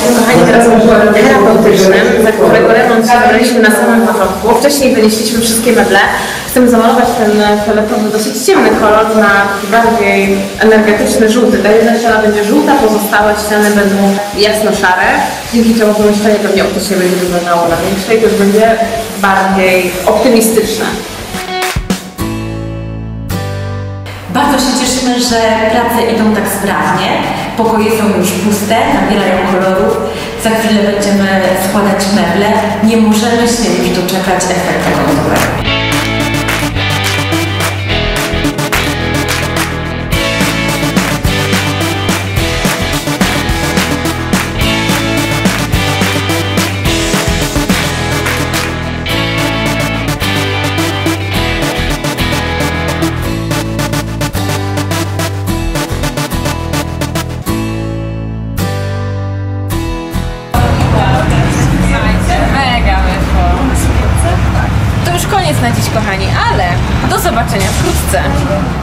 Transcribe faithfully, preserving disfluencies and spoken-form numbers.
kochani, teraz w terapeutycznym, za którego remont zabraliśmy na samym początku. Wcześniej wynieśliśmy wszystkie meble. Chcemy zamalować ten fioletowy, dosyć ciemny kolor na bardziej energetyczny, żółty. Ta jedna ściana będzie żółta, pozostałe ściany będą jasno-szare, dzięki czemu pomieszczenie pewnie optycznie będzie wyglądało na większe i też będzie bardziej optymistyczne. Bardzo się cieszymy, że prace idą tak sprawnie. Pokoje są już puste, nabierają kolorów. Za chwilę będziemy składać meble. Nie możemy się już doczekać efektu końcowego. To już koniec na dziś, kochani, ale do zobaczenia wkrótce.